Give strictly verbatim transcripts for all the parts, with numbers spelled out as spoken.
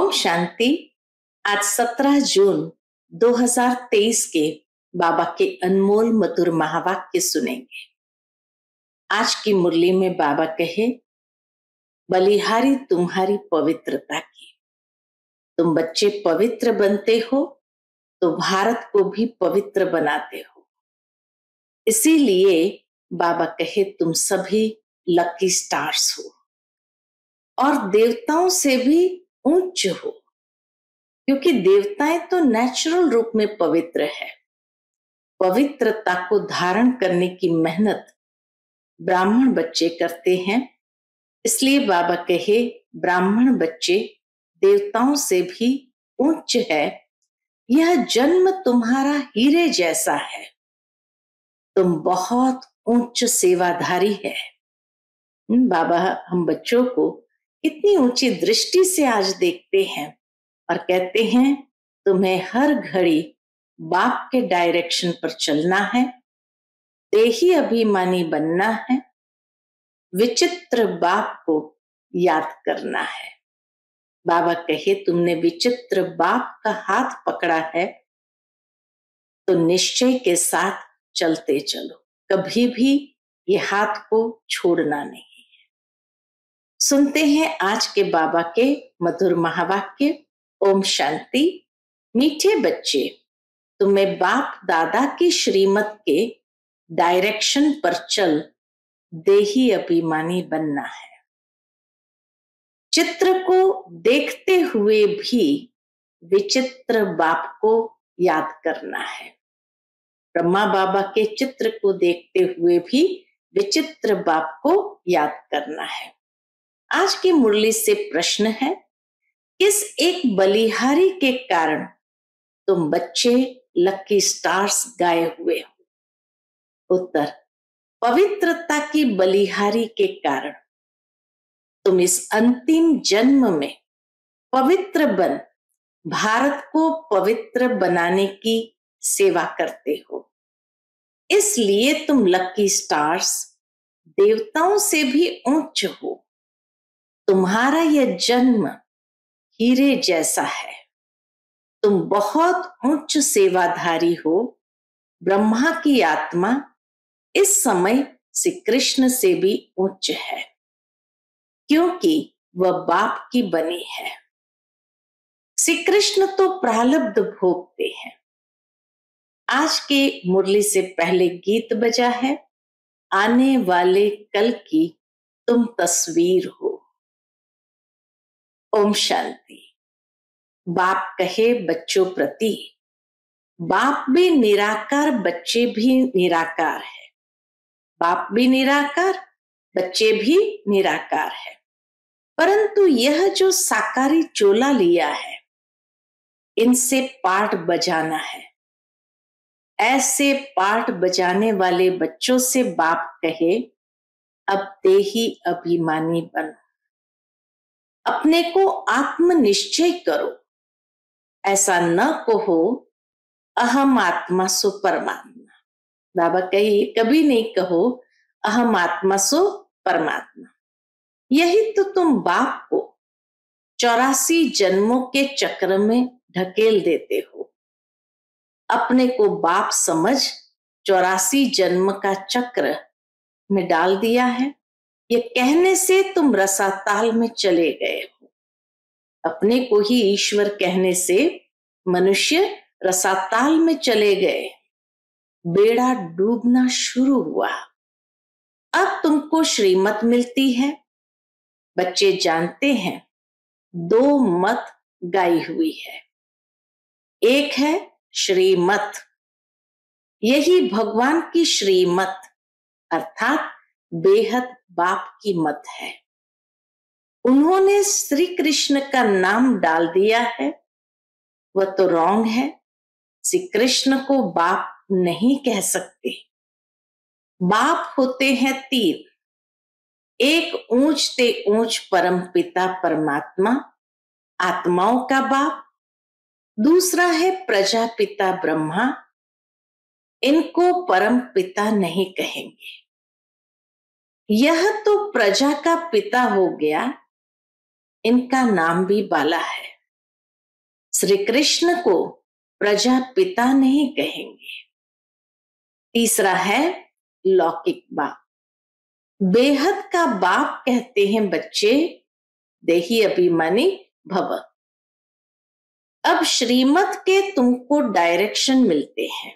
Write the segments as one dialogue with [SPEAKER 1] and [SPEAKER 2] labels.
[SPEAKER 1] ओम शांति। आज सत्रह जून दो हज़ार तेईस के बाबा के अनमोल मधुर महावाक्य सुनेंगे। आज की मुरली में बाबा कहे, बलिहारी तुम्हारी पवित्रता की। तुम बच्चे पवित्र बनते हो तो भारत को भी पवित्र बनाते हो। इसीलिए बाबा कहे तुम सभी लकी स्टार्स हो और देवताओं से भी उच्च हो, क्योंकि देवताएं तो नेचुरल रूप में पवित्र है। पवित्रता को धारण करने की मेहनत ब्राह्मण बच्चे करते हैं। इसलिए बाबा कहे ब्राह्मण बच्चे देवताओं से भी उच्च है। यह जन्म तुम्हारा हीरे जैसा है। तुम बहुत उच्च सेवाधारी है। बाबा हम बच्चों को कितनी ऊंची दृष्टि से आज देखते हैं और कहते हैं तुम्हें हर घड़ी बाप के डायरेक्शन पर चलना है, देही अभिमानी बनना है, विचित्र बाप को याद करना है। बाबा कहे तुमने विचित्र बाप का हाथ पकड़ा है तो निश्चय के साथ चलते चलो, कभी भी ये हाथ को छोड़ना नहीं है। सुनते हैं आज के बाबा के मधुर महावाक्य। ओम शांति। मीठे बच्चे, तुम्हें बाप दादा की श्रीमत के डायरेक्शन पर चल देही अभिमानी बनना है। चित्र को देखते हुए भी विचित्र बाप को याद करना है। ब्रह्मा बाबा के चित्र को देखते हुए भी विचित्र बाप को याद करना है। आज की मुरली से प्रश्न है, किस एक बलिहारी के कारण तुम बच्चे लकी स्टार्स गाए हुए हो? उत्तर, पवित्रता की बलिहारी के कारण तुम इस अंतिम जन्म में पवित्र बन भारत को पवित्र बनाने की सेवा करते हो। इसलिए तुम लकी स्टार्स देवताओं से भी उच्च हो। तुम्हारा यह जन्म हीरे जैसा है। तुम बहुत उच्च सेवाधारी हो। ब्रह्मा की आत्मा इस समय श्री कृष्ण से भी उच्च है, क्योंकि वह बाप की बनी है। श्री कृष्ण तो प्रारब्ध भोगते हैं। आज के मुरली से पहले गीत बजा है, आने वाले कल की तुम तस्वीर हो। ओम शांति। बाप कहे बच्चों प्रति, बाप भी निराकार, बच्चे भी निराकार है। बाप भी निराकार, बच्चे भी निराकार है। परंतु यह जो साकारी चोला लिया है, इनसे पाठ बजाना है। ऐसे पाठ बजाने वाले बच्चों से बाप कहे अब देही अभिमानी बनो, अपने को आत्मनिश्चय करो। ऐसा न कहो अहम आत्मा सो परमात्मा। बाबा कहिए कभी नहीं कहो अहम आत्मा सो परमात्मा। यही तो तुम बाप को चौरासी जन्मों के चक्र में ढकेल देते हो। अपने को बाप समझ चौरासी जन्म का चक्र में डाल दिया है। ये कहने से तुम रसाताल में चले गए हो। अपने को ही ईश्वर कहने से मनुष्य रसाताल में चले गए। बेड़ा डूबना शुरू हुआ। अब तुमको श्रीमत मिलती है। बच्चे जानते हैं दो मत गाई हुई है। एक है श्रीमत, यही भगवान की श्रीमत अर्थात बेहद बाप की मत है। उन्होंने श्री कृष्ण का नाम डाल दिया है, वह तो रॉन्ग है। श्री कृष्ण को बाप नहीं कह सकते। बाप होते हैं तीन। एक ऊंचते ऊंच परम पिता परमात्मा, आत्माओं का बाप। दूसरा है प्रजापिता ब्रह्मा, इनको परम पिता नहीं कहेंगे। यह तो प्रजा का पिता हो गया, इनका नाम भी बाला है। श्री कृष्ण को प्रजापिता नहीं कहेंगे। तीसरा है लौकिक बाप। बेहद का बाप कहते हैं बच्चे देही अभिमानी भव। अब श्रीमत के तुमको डायरेक्शन मिलते हैं,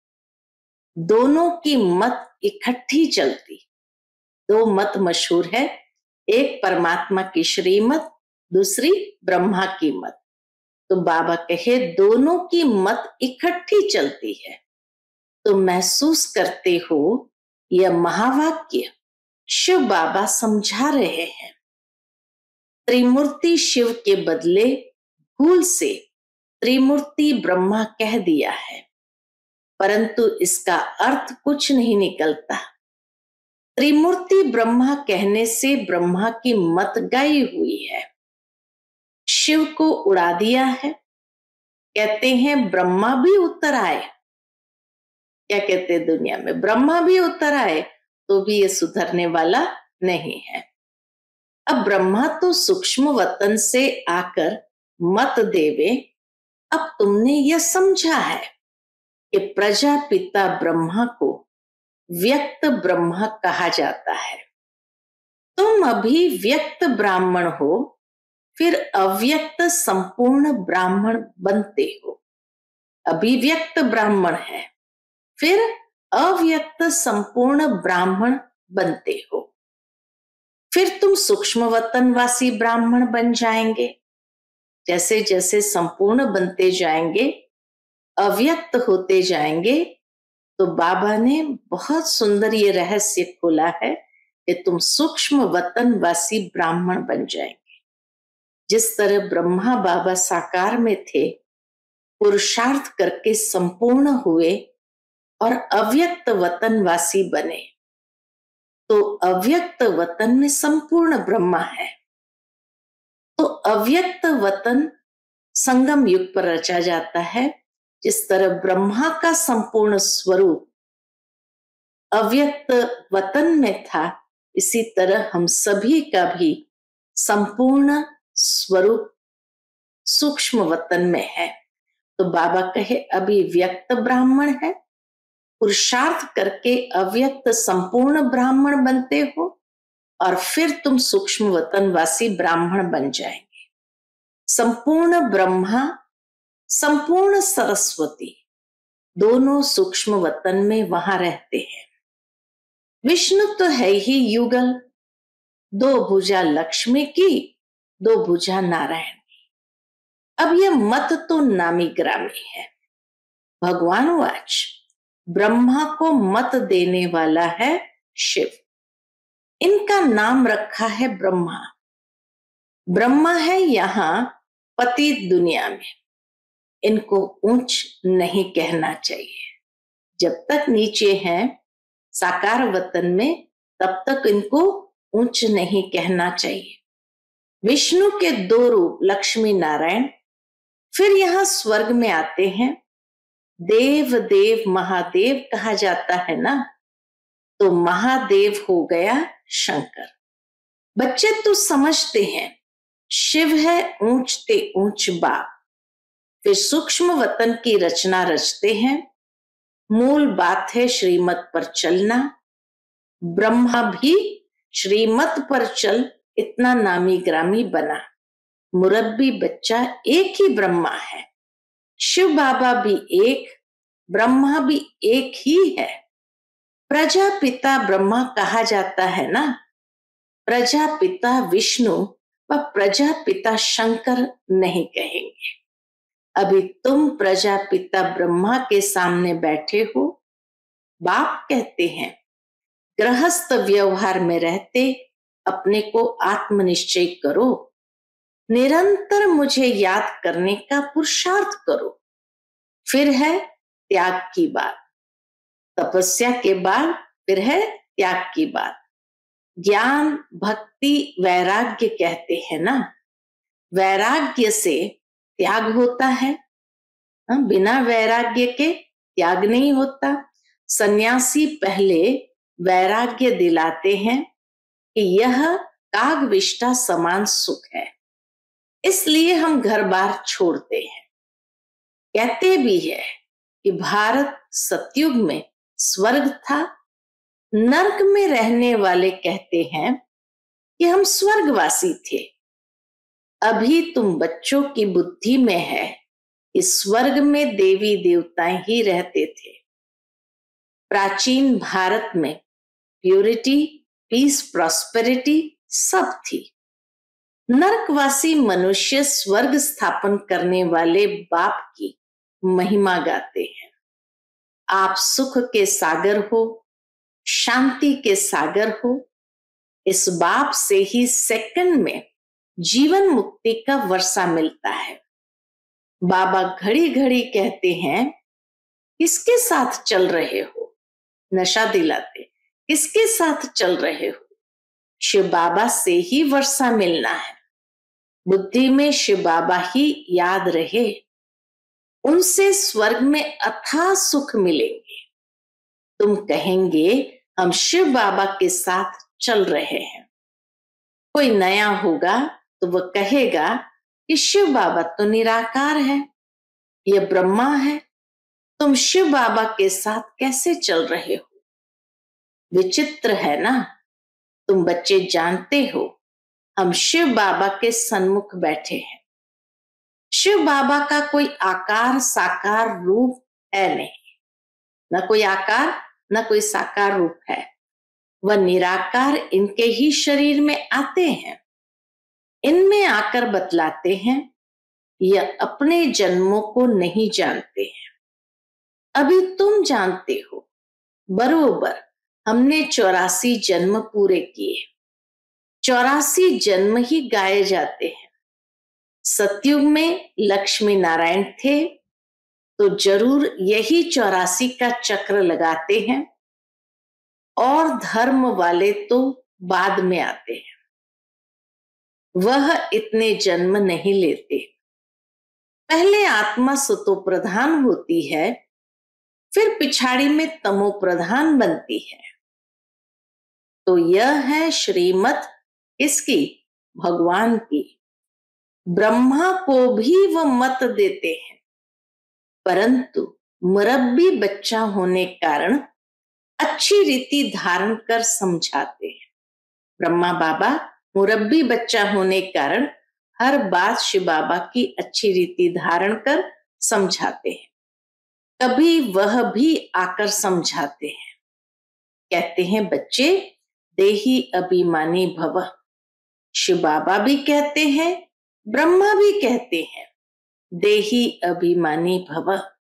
[SPEAKER 1] दोनों की मत इकट्ठी चलती। दो मत मशहूर है, एक परमात्मा की श्रीमत, दूसरी ब्रह्मा की मत। तो बाबा कहे दोनों की मत इकट्ठी चलती है। तो महसूस करते हो यह महावाक्य शिव बाबा समझा रहे हैं। त्रिमूर्ति शिव के बदले भूल से त्रिमूर्ति ब्रह्मा कह दिया है, परंतु इसका अर्थ कुछ नहीं निकलता। त्रिमूर्ति ब्रह्मा कहने से ब्रह्मा की मत गाई हुई है, शिव को उड़ा दिया है। कहते हैं ब्रह्मा भी उतर आए, क्या कहते हैं दुनिया में, ब्रह्मा भी उतर आए तो भी ये सुधरने वाला नहीं है। अब ब्रह्मा तो सूक्ष्म वतन से आकर मत देवे। अब तुमने यह समझा है कि प्रजापिता ब्रह्मा को व्यक्त ब्रह्मा कहा जाता है। तुम अभी व्यक्त ब्राह्मण हो, फिर अव्यक्त संपूर्ण ब्राह्मण बनते हो। अभिव्यक्त ब्राह्मण है, फिर अव्यक्त संपूर्ण ब्राह्मण बनते हो। फिर तुम सूक्ष्म वतनवासी ब्राह्मण बन जाएंगे। जैसे जैसे संपूर्ण बनते जाएंगे, अव्यक्त होते जाएंगे, तो बाबा ने बहुत सुंदर ये रहस्य खोला है कि तुम सूक्ष्म वतनवासी ब्राह्मण बन जाएंगे। जिस तरह ब्रह्मा बाबा साकार में थे, पुरुषार्थ करके संपूर्ण हुए और अव्यक्त वतनवासी बने, तो अव्यक्त वतन में संपूर्ण ब्रह्मा है। तो अव्यक्त वतन संगम युग पर रचा जाता है। जिस तरह ब्रह्मा का संपूर्ण स्वरूप अव्यक्त वतन में था, इसी तरह हम सभी का भी संपूर्ण स्वरूप सूक्ष्म वतन में है। तो बाबा कहे अभी व्यक्त ब्राह्मण है, पुरुषार्थ करके अव्यक्त संपूर्ण ब्राह्मण बनते हो और फिर तुम सूक्ष्म वतनवासी ब्राह्मण बन जाएंगे। संपूर्ण ब्रह्मा, संपूर्ण सरस्वती दोनों सूक्ष्म वतन में वहां रहते हैं। विष्णु तो है ही युगल, दो भुजा लक्ष्मी की, दो भुजा नारायण की। अब यह मत तो नामी ग्रामी है। भगवान वाच ब्रह्मा को मत देने वाला है शिव। इनका नाम रखा है ब्रह्मा। ब्रह्मा है यहाँ पतित दुनिया में। इनको ऊंच नहीं कहना चाहिए। जब तक नीचे हैं साकार वतन में, तब तक इनको ऊंच नहीं कहना चाहिए। विष्णु के दो रूप लक्ष्मी नारायण, फिर यहाँ स्वर्ग में आते हैं। देव देव महादेव कहा जाता है ना, तो महादेव हो गया शंकर। बच्चे तो समझते हैं शिव है ऊंचते ऊंच बाप। फिर सूक्ष्म वतन की रचना रचते हैं। मूल बात है श्रीमत पर चलना। ब्रह्मा भी श्रीमत पर चल इतना नामी ग्रामी बना। मुरब्बी बच्चा एक ही ब्रह्मा है। शिव बाबा भी एक, ब्रह्मा भी एक ही है। प्रजापिता ब्रह्मा कहा जाता है ना, प्रजापिता विष्णु व प्रजापिता शंकर नहीं कहेंगे। अभी तुम प्रजापिता ब्रह्मा के सामने बैठे हो। बाप कहते हैं गृहस्थ व्यवहार में रहते अपने को आत्मनिश्चय करो, निरंतर मुझे याद करने का पुरुषार्थ करो। फिर है त्याग की बात। तपस्या के बाद फिर है त्याग की बात। ज्ञान भक्ति वैराग्य कहते हैं ना, वैराग्य से त्याग होता है। बिना वैराग्य के त्याग नहीं होता। सन्यासी पहले वैराग्य दिलाते हैं कि यह कागविष्टा समान सुख है, इसलिए हम घर बार छोड़ते हैं। कहते भी है कि भारत सतयुग में स्वर्ग था। नरक में रहने वाले कहते हैं कि हम स्वर्गवासी थे। अभी तुम बच्चों की बुद्धि में है कि स्वर्ग में देवी देवता ही रहते थे। प्राचीन भारत में प्योरिटी, पीस, प्रॉस्पेरिटी सब थी। नरकवासी मनुष्य स्वर्ग स्थापन करने वाले बाप की महिमा गाते हैं। आप सुख के सागर हो, शांति के सागर हो। इस बाप से ही सेकंड में जीवन मुक्ति का वर्षा मिलता है। बाबा घड़ी घड़ी कहते हैं, किसके साथ चल रहे हो? नशा दिलाते, किसके साथ चल रहे हो? शिव बाबा से ही वर्षा मिलना है। बुद्धि में शिव बाबा ही याद रहे, उनसे स्वर्ग में अथाह सुख मिलेंगे। तुम कहेंगे हम शिव बाबा के साथ चल रहे हैं। कोई नया होगा तो वह कहेगा कि शिव बाबा तो निराकार है, यह ब्रह्मा है, तुम शिव बाबा के साथ कैसे चल रहे हो? विचित्र है ना। तुम बच्चे जानते हो हम शिव बाबा के सन्मुख बैठे हैं। शिव बाबा का कोई आकार साकार रूप है नहीं, न कोई आकार न कोई साकार रूप है। वह निराकार इनके ही शरीर में आते हैं, इनमें आकर बतलाते हैं। यह अपने जन्मों को नहीं जानते हैं, अभी तुम जानते हो। बरोबर हमने चौरासी जन्म पूरे किए। चौरासी जन्म ही गाए जाते हैं। सतयुग में लक्ष्मी नारायण थे तो जरूर यही चौरासी का चक्र लगाते हैं, और धर्म वाले तो बाद में आते हैं। वह इतने जन्म नहीं लेते। पहले आत्मा सतो प्रधान होती है, फिर पिछाड़ी में तमो प्रधान बनती है। तो यह है श्रीमत किसकी? भगवान की। ब्रह्मा को भी वह मत देते हैं, परंतु मुरब्बी बच्चा होने कारण अच्छी रीति धारण कर समझाते हैं। ब्रह्मा बाबा मुरब्बी बच्चा होने कारण हर बात शिव बाबा की अच्छी रीति धारण कर समझाते हैं। कभी वह भी आकर समझाते हैं, कहते हैं बच्चे देही अभिमानी भव। शिव बाबा भी कहते हैं, ब्रह्मा भी कहते हैं, देही अभिमानी भव।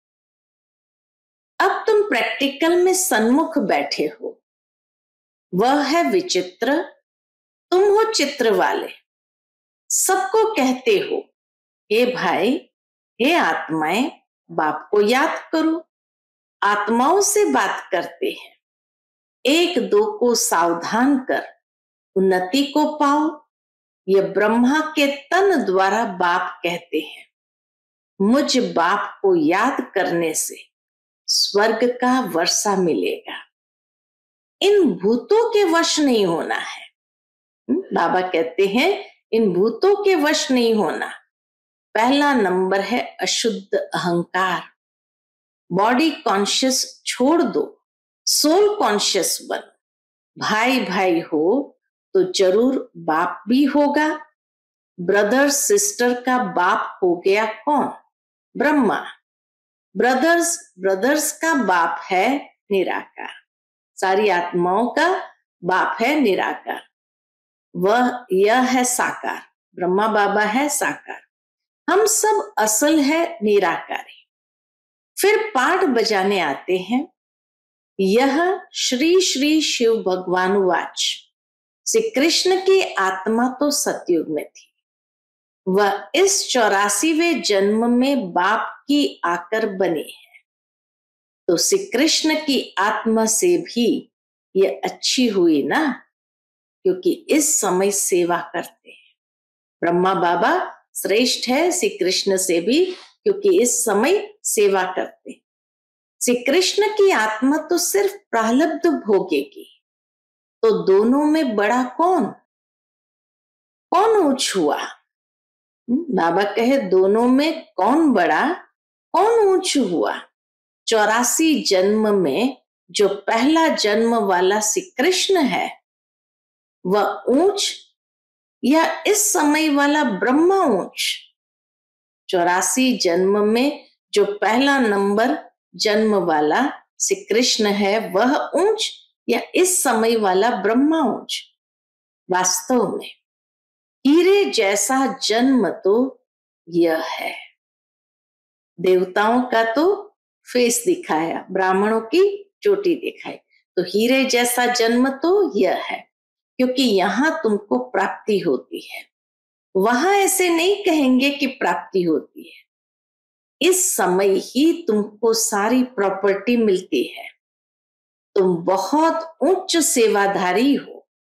[SPEAKER 1] अब तुम प्रैक्टिकल में सन्मुख बैठे हो, वह है विचित्र, तुम हो चित्र वाले। सबको कहते हो, हे भाई, हे आत्माएं, बाप को याद करो। आत्माओं से बात करते हैं, एक दो को सावधान कर उन्नति को पाओ। यह ब्रह्मा के तन द्वारा बाप कहते हैं, मुझ बाप को याद करने से स्वर्ग का वर्षा मिलेगा। इन भूतों के वश नहीं होना है। बाबा कहते हैं इन भूतों के वश नहीं होना। पहला नंबर है अशुद्ध अहंकार। बॉडी कॉन्शियस छोड़ दो, सोल कॉन्शियस बनो। भाई भाई हो तो जरूर बाप भी होगा। ब्रदर सिस्टर का बाप हो गया कौन? ब्रह्मा। ब्रदर्स ब्रदर्स का बाप है निराकार। सारी आत्माओं का बाप है निराकार। वह यह है साकार। ब्रह्मा बाबा है साकार, हम सब असल है निराकारी। फिर पाठ बजाने आते हैं। यह श्री श्री शिव भगवान वाच। श्री कृष्ण की आत्मा तो सतयुग में थी, वह इस चौरासीवें जन्म में बाप की आकर बने हैं। तो श्री कृष्ण की आत्मा से भी यह अच्छी हुई ना, क्योंकि इस समय सेवा करते हैं। ब्रह्मा बाबा श्रेष्ठ है श्री कृष्ण से भी, क्योंकि इस समय सेवा करते हैं। श्री कृष्ण की आत्मा तो सिर्फ प्रारब्ध भोगेगी, तो दोनों में बड़ा कौन? कौन ऊंच हुआ? बाबा कहे दोनों में कौन बड़ा? कौन ऊंच हुआ? चौरासी जन्म में जो पहला जन्म वाला श्री कृष्ण है वह ऊंच, या इस समय वाला ब्रह्मा ऊंच? चौरासी जन्म में जो पहला नंबर जन्म वाला श्री कृष्ण है वह ऊंच, या इस समय वाला ब्रह्मा ऊंच? वास्तव में हीरे जैसा जन्म तो यह है। देवताओं का तो फेस दिखाया, ब्राह्मणों की चोटी दिखाई, तो हीरे जैसा जन्म तो यह है, क्योंकि यहां तुमको प्राप्ति होती है। वहां ऐसे नहीं कहेंगे कि प्राप्ति होती है। इस समय ही तुमको सारी प्रॉपर्टी मिलती है। तुम बहुत उच्च सेवाधारी हो।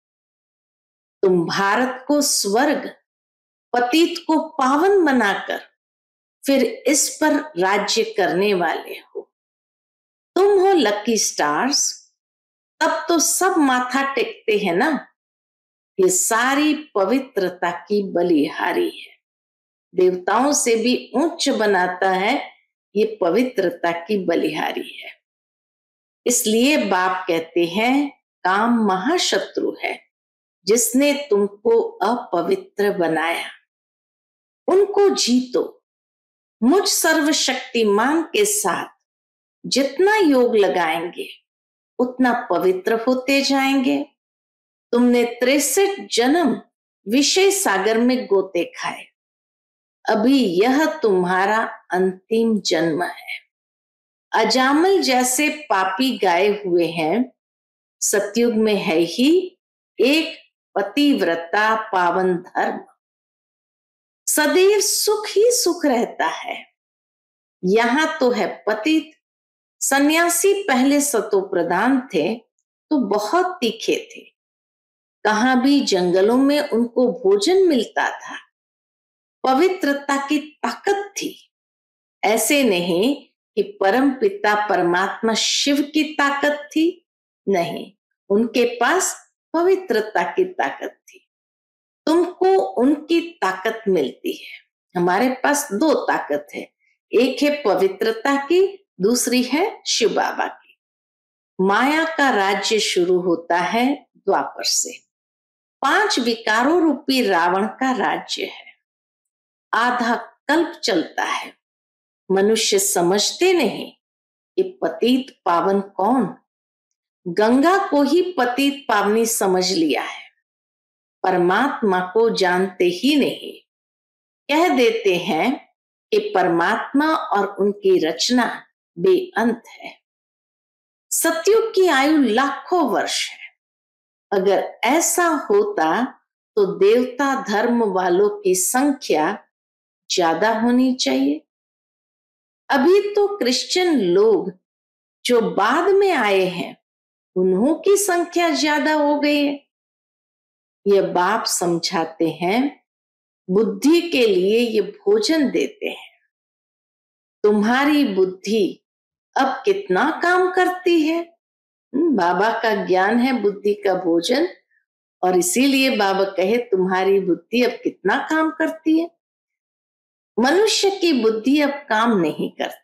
[SPEAKER 1] तुम भारत को स्वर्ग, पतित को पावन बनाकर फिर इस पर राज्य करने वाले हो। तुम हो लकी स्टार्स, तब तो सब माथा टेकते हैं ना। ये सारी पवित्रता की बलिहारी है। देवताओं से भी उच्च बनाता है, ये पवित्रता की बलिहारी है। इसलिए बाप कहते हैं काम महाशत्रु है, जिसने तुमको अपवित्र बनाया। उनको जीतो। मुझ सर्वशक्तिमान के साथ जितना योग लगाएंगे उतना पवित्र होते जाएंगे। तुमने तिरसठ जन्म विषय सागर में गोते खाए, अभी यह तुम्हारा अंतिम जन्म है। अजामल जैसे पापी गाए हुए हैं, सतयुग में है ही एक पतिव्रता पावन धर्म। सदैव सुख ही सुख रहता है। यहां तो है पतित। सन्यासी पहले सतो प्रधान थे तो बहुत तीखे थे। कहां भी जंगलों में उनको भोजन मिलता था। पवित्रता की ताकत थी। ऐसे नहीं कि परम पिता परमात्मा शिव की ताकत थी, नहीं, उनके पास पवित्रता की ताकत थी। तुमको उनकी ताकत मिलती है। हमारे पास दो ताकत है, एक है पवित्रता की, दूसरी है शिव बाबा की। माया का राज्य शुरू होता है द्वापर से। पांच विकारों रूपी रावण का राज्य है। आधा कल्प चलता है। मनुष्य समझते नहीं कि पतित पावन कौन। गंगा को ही पतित पावनी समझ लिया है। परमात्मा को जानते ही नहीं। कह देते हैं कि परमात्मा और उनकी रचना बेअंत है। सतयुग की आयु लाखों वर्ष है। अगर ऐसा होता तो देवता धर्म वालों की संख्या ज्यादा होनी चाहिए। अभी तो क्रिश्चियन लोग जो बाद में आए हैं उन्हों की संख्या ज्यादा हो गई है। यह बाप समझाते हैं, बुद्धि के लिए ये भोजन देते हैं। तुम्हारी बुद्धि अब कितना काम करती है। बाबा का ज्ञान है बुद्धि का भोजन, और इसीलिए बाबा कहे तुम्हारी बुद्धि अब कितना काम करती है। मनुष्य की बुद्धि अब काम नहीं करती।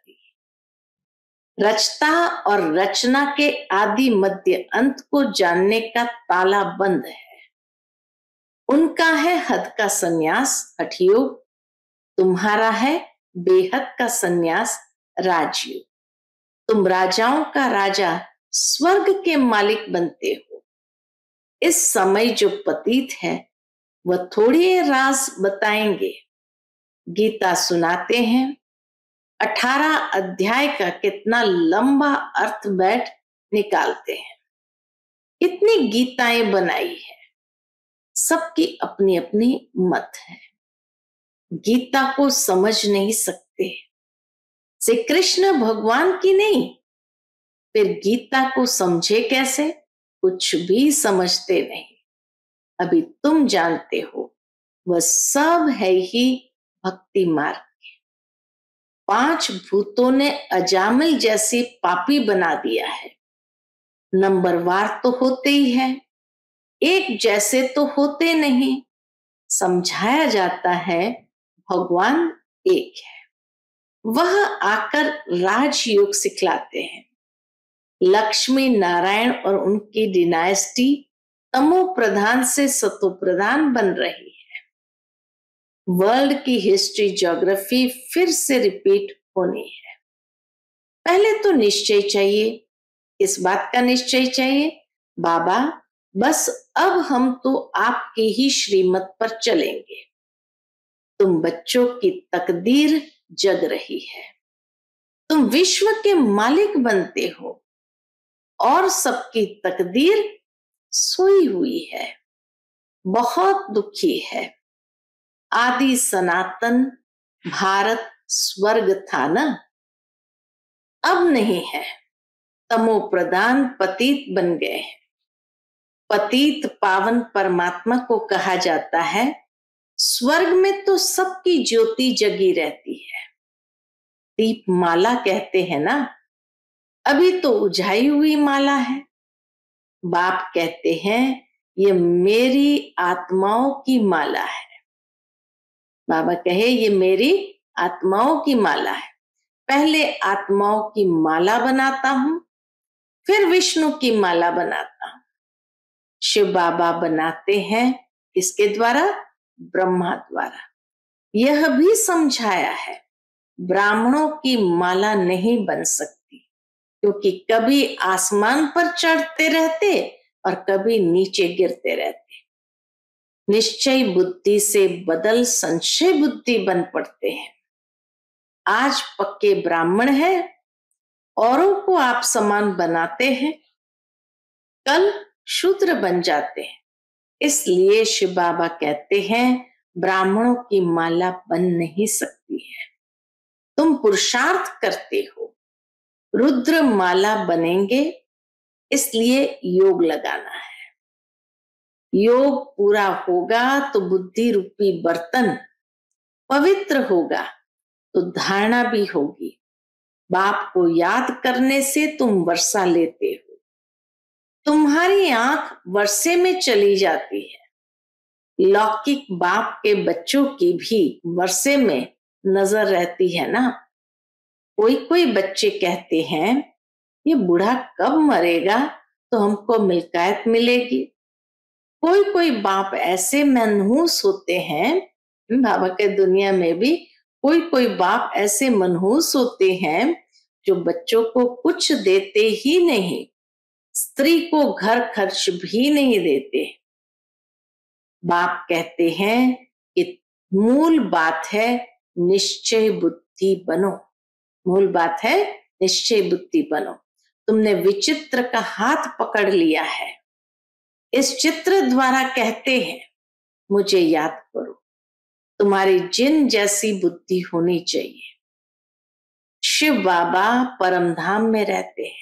[SPEAKER 1] रचता और रचना के आदि मध्य अंत को जानने का ताला बंद है। उनका है हद का सन्यास हठयोग, तुम्हारा है बेहद का सन्यास राजयोग। तुम राजाओं का राजा स्वर्ग के मालिक बनते हो। इस समय जो पतित है वह थोड़ी राज बताएंगे। गीता सुनाते हैं, अठारह अध्याय का कितना लंबा अर्थ बैठ निकालते हैं। इतनी गीताएं बनाई है, सबकी अपनी अपनी मत है। गीता को समझ नहीं सकते। श्री कृष्ण भगवान की नहीं, फिर गीता को समझे कैसे? कुछ भी समझते नहीं। अभी तुम जानते हो वह सब है ही भक्ति मार्ग। पांच भूतों ने अजामिल जैसी पापी बना दिया है। नंबरवार तो होते ही है, एक जैसे तो होते नहीं। समझाया जाता है भगवान एक है। वह आकर राजयोग सिखलाते हैं। लक्ष्मी नारायण और उनकी डिनाइस्टी तमो प्रधान से सतो प्रधान बन रही है। वर्ल्ड की हिस्ट्री ज्योग्राफी फिर से रिपीट होनी है। पहले तो निश्चय चाहिए। इस बात का निश्चय चाहिए, बाबा बस अब हम तो आपकी ही श्रीमत पर चलेंगे। तुम बच्चों की तकदीर जग रही है, तुम विश्व के मालिक बनते हो और सबकी तकदीर सोई हुई है, बहुत दुखी है। आदि सनातन भारत स्वर्ग था ना, अब नहीं है, तमो प्रधान पतित बन गए हैं। पतित पावन परमात्मा को कहा जाता है। स्वर्ग में तो सबकी ज्योति जगी रहती है, दीप माला कहते हैं ना, अभी तो उजाई हुई माला है। बाप कहते हैं ये मेरी आत्माओं की माला है। बाबा कहे ये मेरी आत्माओं की माला है। पहले आत्माओं की माला बनाता हूं, फिर विष्णु की माला बनाता हूं। शिव बाबा बनाते हैं किसके द्वारा? ब्रह्मा द्वारा। यह भी समझाया है ब्राह्मणों की माला नहीं बन सकती, क्योंकि कभी आसमान पर चढ़ते रहते और कभी नीचे गिरते रहते। निश्चय बुद्धि से बदल संशय बुद्धि बन पड़ते हैं। आज पक्के ब्राह्मण हैं, औरों को आप समान बनाते हैं, कल शूद्र बन जाते हैं। इसलिए शिव बाबा कहते हैं ब्राह्मणों की माला बन नहीं सकती है। तुम पुरुषार्थ करते हो, रुद्र माला बनेंगे, इसलिए योग लगाना है। योग पूरा होगा तो बुद्धि रूपी बर्तन पवित्र होगा, तो धारणा भी होगी। बाप को याद करने से तुम वर्षा लेते हो। तुम्हारी आंख वर्षे में चली जाती है। लौकिक बाप के बच्चों की भी वर्षे में नजर रहती है ना। कोई कोई बच्चे कहते हैं ये बूढ़ा कब मरेगा तो हमको मिल्कायत मिलेगी। कोई कोई बाप ऐसे मनहूस होते हैं, बाबा के दुनिया में भी कोई कोई बाप ऐसे मनहूस होते हैं जो बच्चों को कुछ देते ही नहीं, स्त्री को घर खर्च भी नहीं देते। बाप कहते हैं कि मूल बात है निश्चय बुद्धि बनो। मूल बात है निश्चय बुद्धि बनो। तुमने विचित्र का हाथ पकड़ लिया है। इस चित्र द्वारा कहते हैं मुझे याद करो। तुम्हारी जिन जैसी बुद्धि होनी चाहिए। शिव बाबा परमधाम में रहते हैं।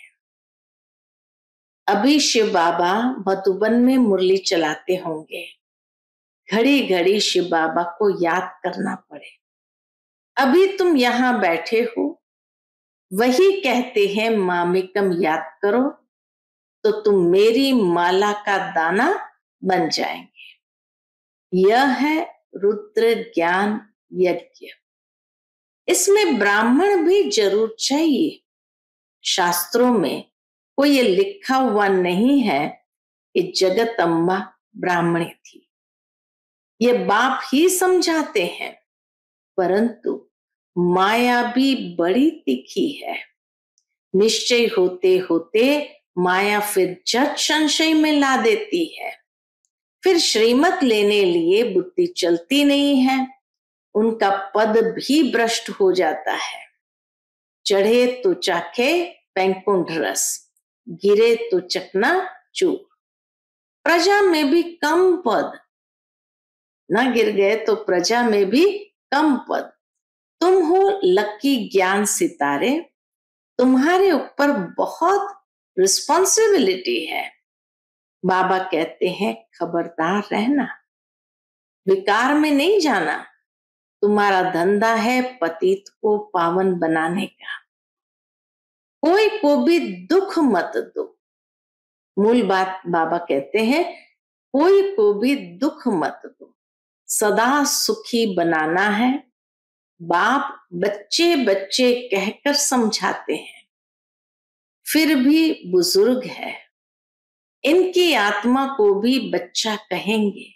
[SPEAKER 1] अभी शिव बाबा मधुबन में मुरली चलाते होंगे। घड़ी घड़ी शिव बाबा को याद करना पड़े। अभी तुम यहां बैठे हो, वही कहते हैं मामिकम याद करो तो तुम मेरी माला का दाना बन जाएंगे। यह है रुद्र ज्ञान यज्ञ। इसमें ब्राह्मण भी जरूर चाहिए। शास्त्रों में कोई ये लिखा हुआ नहीं है कि जगत अम्बा ब्राह्मणी थी। ये बाप ही समझाते हैं, परंतु माया भी बड़ी तीखी है। निश्चय होते होते माया फिर झट संशय में ला देती है। फिर श्रीमत लेने लिए बुद्धि चलती नहीं है। उनका पद भी भ्रष्ट हो जाता है। चढ़े तो चाखे वैकुंठ रस, गिरे तो चकना चूर। प्रजा में भी कम पद, न गिर गए तो प्रजा में भी कम पद। तुम हो लकी ज्ञान सितारे, तुम्हारे ऊपर बहुत रिस्पॉन्सिबिलिटी है। बाबा कहते हैं खबरदार रहना, विकार में नहीं जाना। तुम्हारा धंधा है पतित को पावन बनाने का। कोई को भी दुख मत दो। मूल बात बाबा कहते हैं कोई को भी दुख मत दो। सदा सुखी बनाना है। बाप बच्चे बच्चे कहकर समझाते हैं, फिर भी बुजुर्ग है, इनकी आत्मा को भी बच्चा कहेंगे।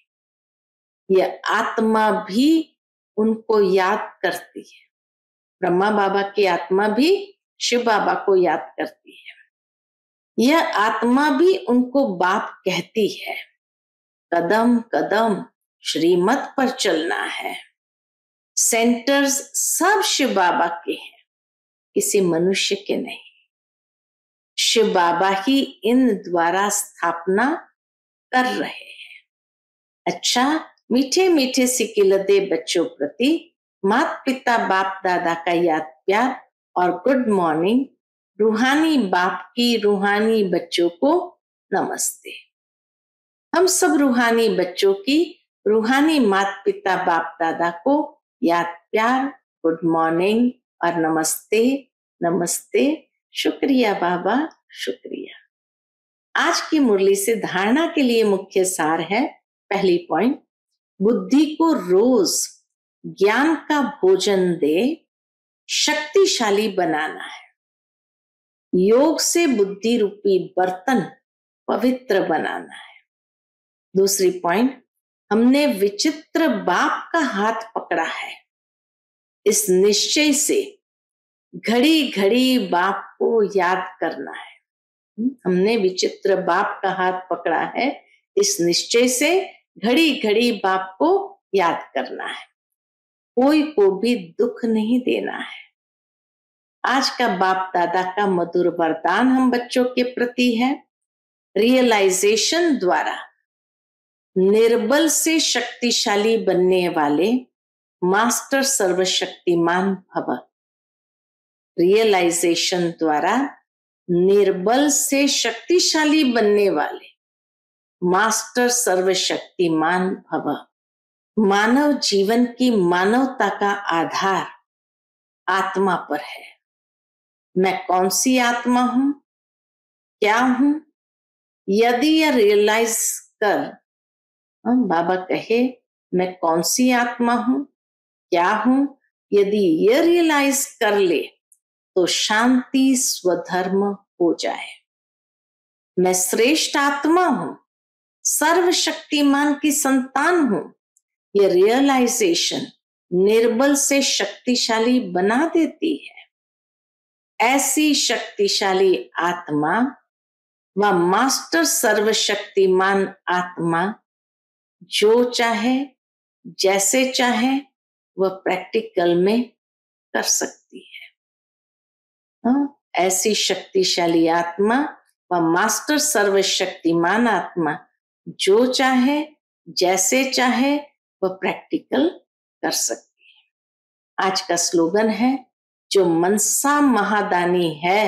[SPEAKER 1] यह आत्मा भी उनको याद करती है। ब्रह्मा बाबा की आत्मा भी शिव बाबा को याद करती है। यह आत्मा भी उनको बाप कहती है। कदम कदम श्रीमत पर चलना है। सेंटर्स सब शिव बाबा के हैं, किसी मनुष्य के नहीं। शिव बाबा ही इन द्वारा स्थापना कर रहे हैं। अच्छा, मीठे मीठे सिकिलदे बच्चों प्रति माता पिता बाप दादा का याद प्यार और गुड मॉर्निंग। रूहानी बाप की रूहानी बच्चों को नमस्ते। हम सब रूहानी बच्चों की रूहानी माता पिता बाप दादा को याद प्यार, गुड मॉर्निंग और नमस्ते नमस्ते। शुक्रिया बाबा, शुक्रिया। आज की मुरली से धारणा के लिए मुख्य सार है, पहली पॉइंट, बुद्धि को रोज ज्ञान का भोजन दे, शक्तिशाली बनाना है। योग से बुद्धि रूपी बर्तन पवित्र बनाना है। दूसरी पॉइंट, हमने विचित्र बाप का हाथ पकड़ा है। इस निश्चय से घड़ी घड़ी बाप को याद करना है। हमने विचित्र बाप का हाथ पकड़ा है, इस निश्चय से घड़ी घड़ी बाप को याद करना है। कोई को भी दुख नहीं देना है। आज का बाप दादा का मधुर वरदान हम बच्चों के प्रति है, रियलाइजेशन द्वारा निर्बल से शक्तिशाली बनने वाले मास्टर सर्वशक्तिमान भव। रियलाइजेशन द्वारा निर्बल से शक्तिशाली बनने वाले मास्टर सर्वशक्तिमान भव। मानव जीवन की मानवता का आधार आत्मा पर है। मैं कौन सी आत्मा हूं, क्या हूं? यदि यह रियलाइज कर, हम बाबा कहे मैं कौन सी आत्मा हूं, क्या हूं, यदि यह रियलाइज कर ले तो शांति स्वधर्म हो जाए। मैं श्रेष्ठ आत्मा हूं, सर्वशक्तिमान की संतान हूं। यह रियलाइजेशन निर्बल से शक्तिशाली बना देती है। ऐसी शक्तिशाली आत्मा व मास्टर सर्वशक्तिमान आत्मा जो चाहे जैसे चाहे वह प्रैक्टिकल में कर सकती है। हाँ? ऐसी शक्तिशाली आत्मा व मास्टर सर्वशक्तिमान आत्मा जो चाहे जैसे चाहे वह प्रैक्टिकल कर सकती है। आज का स्लोगन है, जो मनसा महादानी है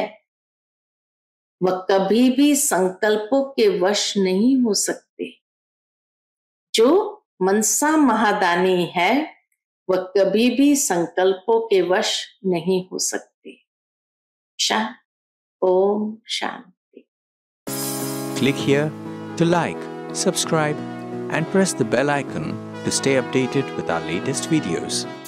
[SPEAKER 1] वह कभी भी संकल्पों के वश नहीं हो सकते। जो मनसा महादानी है वह कभी भी संकल्पों के वश नहीं हो सकते। शांति, Om Shanti.
[SPEAKER 2] Click here to like, subscribe and press the bell icon to stay updated with our latest videos.